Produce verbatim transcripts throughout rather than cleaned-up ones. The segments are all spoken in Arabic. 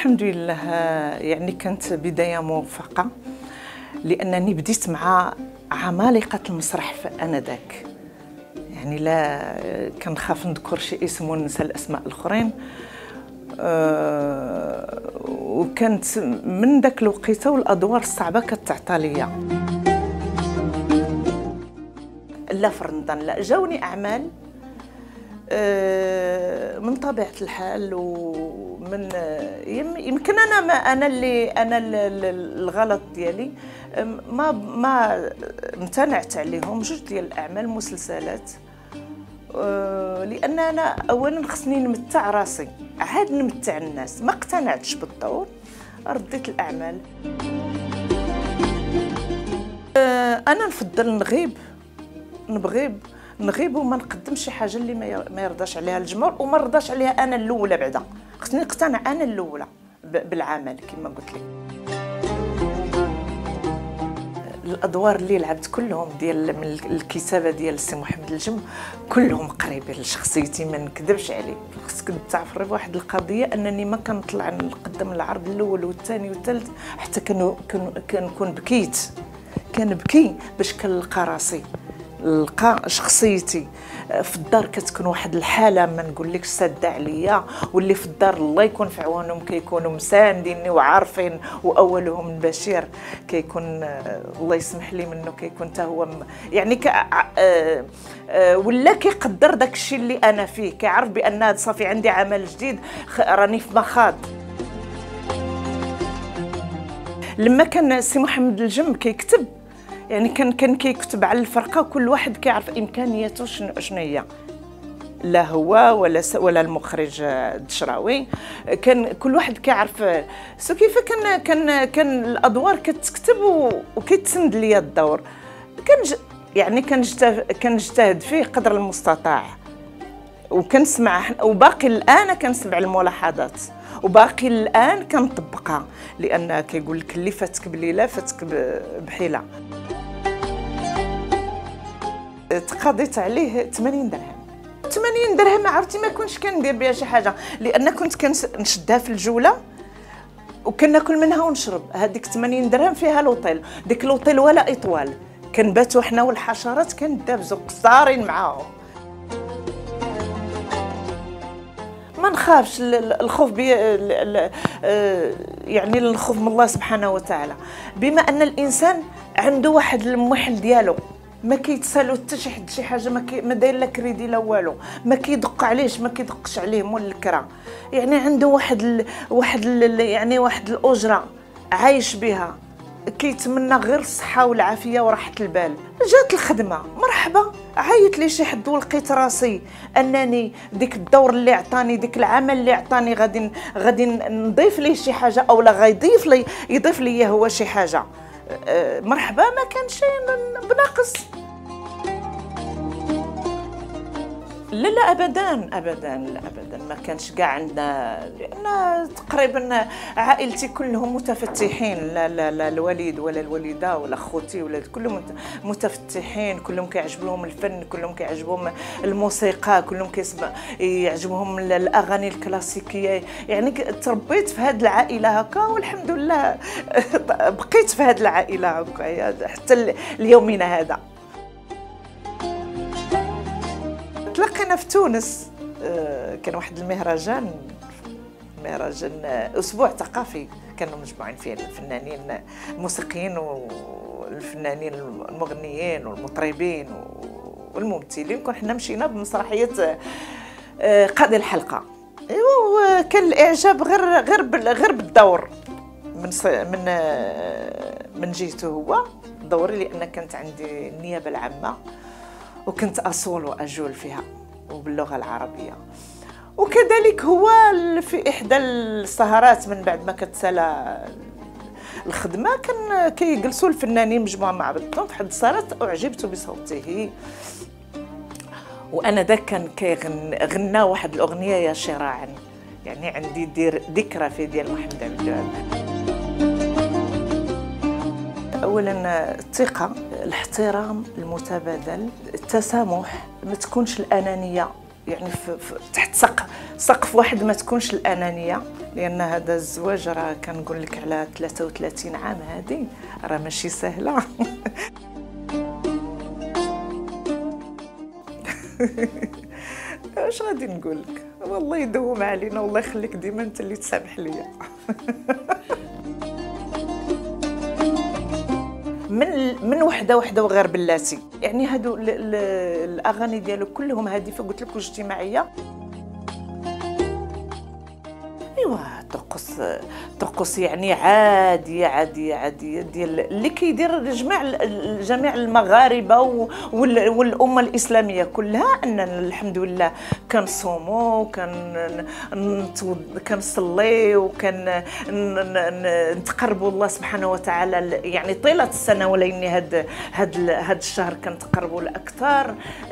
الحمد لله، يعني كانت بداية موفقة لأنني بديت مع عمالقة المسرح آنذاك. يعني لا كنخاف نذكر شي اسم وننسى الأسماء الآخرين. أه وكانت من ذاك الوقيته والأدوار الصعبة كتعطى ليا. لا في رمضان لا جاوني أعمال من طبيعة الحال، ومن يمكن انا ما انا اللي انا الغلط ديالي ما ما امتنعت عليهم جوج ديال الاعمال مسلسلات، لان انا اولا خصني نمتع راسي عاد نمتع الناس. ما اقتنعتش بالدور، رديت الاعمال. انا نفضل نغيب نبغي نغيب وما نقدمش شي حاجه اللي ما يرضاش عليها الجمهور وما رضاش عليها انا الاولى. بعدا خصني نقتنع انا الاولى بالعمل كما قلت لك. الادوار اللي لعبت كلهم ديال من الكتابه ديال السي محمد الجم كلهم قريبين لشخصيتي، ما نكذبش عليك. خصك تعرفي بواحد القضيه انني ما كنطلع نقدم العرض الاول والثاني والثالث حتى كنكون بكيت كنبكي باش كنلقى راسي، نلقى شخصيتي في الدار. كتكون واحد الحاله ما نقولكش ساده عليا، واللي في الدار الله يكون في عوانهم كيكونوا مسانديني وعارفين، واولهم البشير كيكون الله يسمح لي منه كيكون حتى هو يعني ك... ولا كيقدر داك الشيء اللي انا فيه، كيعرف بان هذا صافي عندي عمل جديد راني في مخاض. لما كان السي محمد الجم كيكتب يعني كان كان كيكتب على الفرقه، كل واحد كيعرف امكانياته شنو هي، لا هو ولا ولا المخرج الدشراوي، كان كل واحد كيعرف سو كيف كان كان كان الادوار كتكتب وكيتسند ليا الدور. كان يعني كنجتهد كنجتهد فيه قدر المستطاع، وكنسمع وباقي الان كنسمع الملاحظات، وباقي الان كنطبقها، لان كيقول لك اللي فاتك بليله فاتك بحيله. تقاضيت عليه ثمانين درهم. ثمانين درهم عرفتي ما كنتش كندير بها شي حاجه، لان كنت كنشدها في الجوله وكناكل منها ونشرب. هذيك ثمانين درهم فيها لوطيل، ديك لوطيل ولا اطوال، كنباتوا حنا والحشرات كندابزوا قصارين معاهم. ما نخافش، الخوف بي يعني الخوف من الله سبحانه وتعالى، بما ان الانسان عنده واحد الموحل ديالو، ما كيتسالو حتى شي حد شي حاجه، ما كي ما داير لا كريدي لا والو، ما كيدق عليهش ما كيدقش عليه مول الكرا، يعني عنده واحد ال واحد ال يعني واحد الاجره عايش بها، كيتمنى غير الصحه والعافيه وراحه البال. جات الخدمه مرحبا، عيط لي شي حد ولقيت راسي انني ديك الدور اللي عطاني ديك العمل اللي عطاني غادي غادي نضيف ليه شي حاجه، او لا غيضيف لي يضيف لي هو شي حاجه، مرحبا، ما كانش بناقص. لا لا ابدا ابدا لا ابدا ما كانش كاع عندنا، لان تقريبا عائلتي كلهم متفتحين، لا لا لا الوالد ولا الوالده ولا خوتي ولا كلهم متفتحين، كلهم كيعجبهم الفن، كلهم كيعجبهم الموسيقى، كلهم كيسمع يعجبهم الاغاني الكلاسيكيه. يعني تربيت في هذه العائله هكا، والحمد لله بقيت في هذه العائله هكا حتى ليومنا هذا. تلاقينا في تونس، كان واحد المهرجان مهرجان اسبوع ثقافي، كانوا مجموعين فيه الفنانين الموسيقيين والفنانين المغنيين والمطربين والممثلين. كنا حنا مشينا بمسرحيه قاضي الحلقه، وكان الاعجاب غير غير غير بالدور من من من جهته هو دوري، لان كانت عندي النيابه العامه وكنت أصول وأجول فيها وباللغة العربية. وكذلك هو في إحدى السهرات من بعد ما كتسالى الخدمة، كان كيجلسوا الفنانين مجموعة مع بعضهم في حد السهرات، أعجبت بصوته، وأنا ذاك كان كيغنى واحد الأغنية يا شراعا، يعني عندي دير ذكرى في ديال محمد عبد الوهاب. اولا الثقه، الاحترام المتبادل، التسامح، ما تكونش الانانيه يعني في في تحت سقف سقف واحد، ما تكونش الانانيه، لان هذا الزواج راه كنقول لك على ثلاثة وثلاثين عام، هذه راه ماشي سهله. اش غادي نقول لك، والله يدوم علينا، والله يخليك ديما انت اللي تسامح ليا. من من وحده وحده وغير بلاتي، يعني هادو الاغاني ديالو كلهم هادفه، قلت لك اجتماعيه. ايوا ترقص ترقص يعني عاديه عاديه عاديه ديال اللي كيدير جميع جميع المغاربه والامه الاسلاميه كلها، اننا الحمد لله كنصوموا، كن كنصلي، وكن نتقربوا الله سبحانه وتعالى، يعني طيله السنه، ولكن هاد هاد هاد الشهر كنتقربوا لاكثر.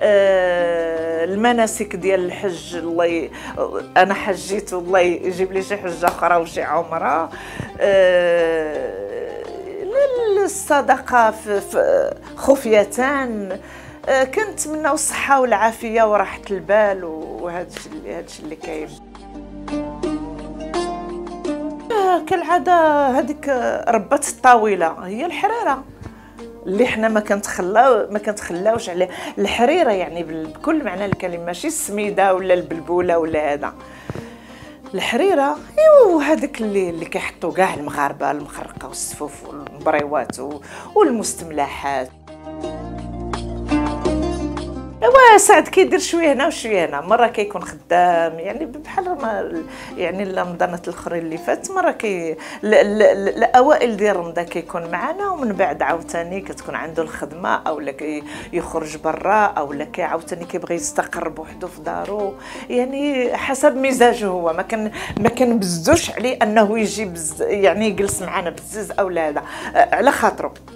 المناسك ديال الحج، الله انا حجيت، والله يجيب لي شي حجه اخرى وشي عمره. الصدقه خفيتان. كنتمناو الصحه والعافيه وراحه البال، وهذا الشيء اللي هذا الشيء اللي كاين. كالعاده هذيك ربة الطاوله هي الحريره، اللي حنا ما كنتخلاو ما كنتخلاوش عليه. الحريره يعني بكل معنى الكلمه، ماشي السميده ولا البلبوله ولا هذا. الحريره ايوا هذاك اللي اللي كيحطوا كاع المغاربه، المخرقه والسفوف والمبريوات والمستملحات. ايوا سعد كيدير شويه هنا وشويه هنا، مره كيكون خدام، يعني بحال ما يعني رمضانات الاخرين اللي فات، مره كي الاوائل ديال رمضان كيكون معنا، ومن بعد عاوتاني كتكون عنده الخدمه، اولا كيخرج برا، اولا كي عاوتاني كيبغي يستقر بوحدو في دارو، يعني حسب مزاجه هو. ما كان ما كنبزوش عليه انه يجي بز يعني يجلس معنا بزز او لا، هذا على خاطره.